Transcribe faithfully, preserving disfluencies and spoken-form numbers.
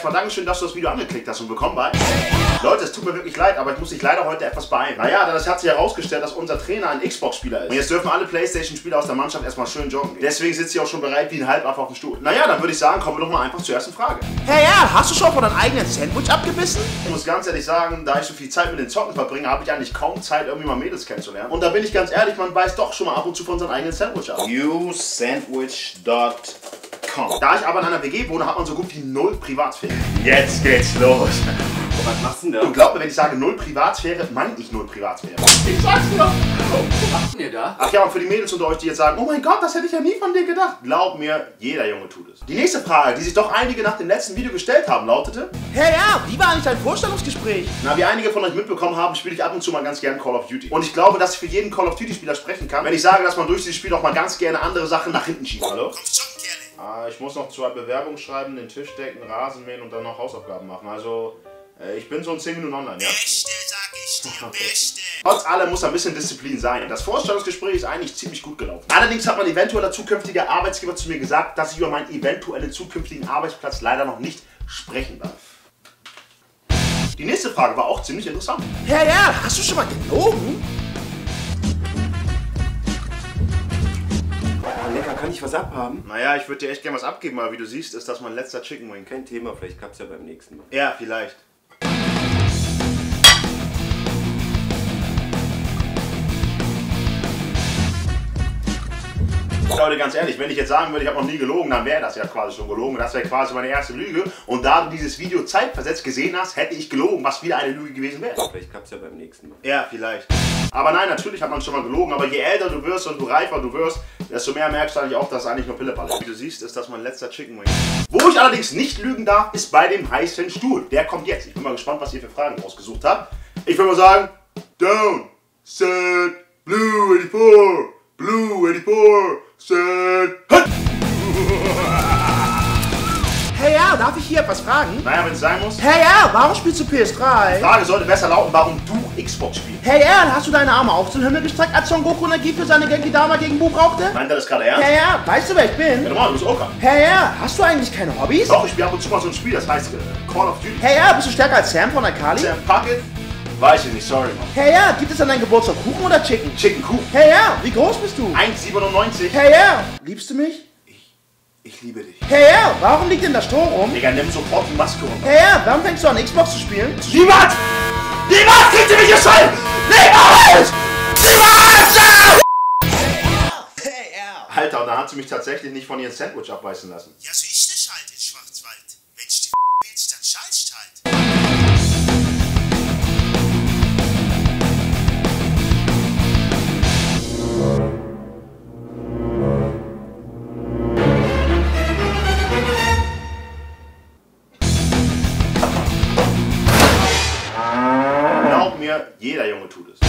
erstmal Dankeschön, dass du das Video angeklickt hast und willkommen bei... Leute, es tut mir wirklich leid, aber ich muss dich leider heute etwas beeilen. Naja, denn es hat sich herausgestellt, dass unser Trainer ein Xbox-Spieler ist. Und jetzt dürfen alle Playstation-Spieler aus der Mannschaft erstmal schön joggen. Deswegen sitzt sie auch schon bereit wie ein Halbaffe auf dem Stuhl. Naja, dann würde ich sagen, kommen wir doch mal einfach zur ersten Frage. Hey, ja, hast du schon von deinem eigenen Sandwich abgebissen? Ich muss ganz ehrlich sagen, da ich so viel Zeit mit den Zocken verbringe, habe ich eigentlich kaum Zeit, irgendwie mal Mädels kennenzulernen. Und da bin ich ganz ehrlich, man weiß doch schon mal ab und zu von seinem eigenen Sandwich ab. you sandwich dot com. Da ich aber in einer W G wohne, hat man so gut wie null Privatsphäre. Jetzt geht's los. Was machst du denn da? Und glaub mir, wenn ich sage null Privatsphäre, meine ich null Privatsphäre. Ich sag's dir. Was macht denn ihr da? Ach ja, und für die Mädels unter euch, die jetzt sagen, oh mein Gott, das hätte ich ja nie von dir gedacht. Glaub mir, jeder Junge tut es. Die nächste Frage, die sich doch einige nach dem letzten Video gestellt haben, lautete: Hey, ja, wie war eigentlich dein Vorstellungsgespräch? Na, wie einige von euch mitbekommen haben, spiele ich ab und zu mal ganz gerne Call of Duty. Und ich glaube, dass ich für jeden Call of Duty Spieler sprechen kann, wenn ich sage, dass man durch dieses Spiel auch mal ganz gerne andere Sachen nach hinten schiebt. Hallo? Ah, ich muss noch zwei Bewerbungen schreiben, den Tisch decken, Rasen mähen und dann noch Hausaufgaben machen. Also, äh, ich bin so in zehn Minuten online, ja? Beste, sag ich dir, Okay. Beste. Trotz allem muss ein bisschen Disziplin sein. Das Vorstellungsgespräch ist eigentlich ziemlich gut gelaufen. Allerdings hat mein eventueller zukünftiger Arbeitsgeber zu mir gesagt, dass ich über meinen eventuellen zukünftigen Arbeitsplatz leider noch nicht sprechen darf. Die nächste Frage war auch ziemlich interessant. Hey, ja, hast du schon mal gelogen? Oh, lecker, kann ich was abhaben? Naja, ich würde dir echt gerne was abgeben, aber wie du siehst, ist das mein letzter Chicken Wing. Kein Thema, vielleicht klappt's ja beim nächsten Mal. Ja, vielleicht. Leute, ganz ehrlich, wenn ich jetzt sagen würde, ich habe noch nie gelogen, dann wäre das ja quasi schon gelogen. Das wäre quasi meine erste Lüge. Und da du dieses Video zeitversetzt gesehen hast, hätte ich gelogen, was wieder eine Lüge gewesen wäre. Vielleicht klappt's ja beim nächsten Mal. Ja, vielleicht. Aber nein, natürlich hat man schon mal gelogen. Aber je älter du wirst und du reifer du wirst, desto mehr merkst du eigentlich auch, dass es eigentlich nur Pillepalle ist. Wie du siehst, ist das mein letzter Chicken Wing. Wo ich allerdings nicht lügen darf, ist bei dem heißen Stuhl. Der kommt jetzt. Ich bin mal gespannt, was ihr für Fragen rausgesucht habt. Ich würde mal sagen, down, set, blue eighty-four, blue eighty-four, set, hut! Hey, ja, darf ich hier etwas fragen? Naja, wenn es sein muss. Hey, ja, warum spielst du P S drei? Die Frage sollte besser lauten, warum du Xbox spielst. Hey, ja, hast du deine Arme auch zum Himmel gestreckt, als Son Goku Energie für seine Genki Dama gegen Bu brauchte? Meint er das gerade ernst? Hey, ja, weißt du, wer ich bin? Ja, normal, du bist Oka. Hey, ja, hast du eigentlich keine Hobbys? Doch, ich spiele ab und zu mal so ein Spiel, das heißt äh, Call of Duty. Hey, ja, bist du stärker als Sam von Akali? Sam Puckett? Weiß ich nicht, sorry, Mann. Hey, ja, gibt es an deinem Geburtstag Kuchen oder Chicken? Chicken Kuchen. Hey, ja, wie groß bist du? eins Komma siebenundneunzig. Hey, ja, liebst du mich? Ich liebe dich. Hey, ja, warum liegt denn da Stroh rum? Digga, nimm sofort die Maske runter. Hey, ja, warum fängst du an, Xbox zu spielen? Niemand! Niemand kriegt ihr mich geschaltet! Niemand! Niemand! Hey, ja. Alter, und da hat sie mich tatsächlich nicht von ihrem Sandwich abweisen lassen. Ja, so ist das halt in Schwarzwald. Wenn's die willst, dann schaltst halt. Glaub mir, jeder Junge tut es.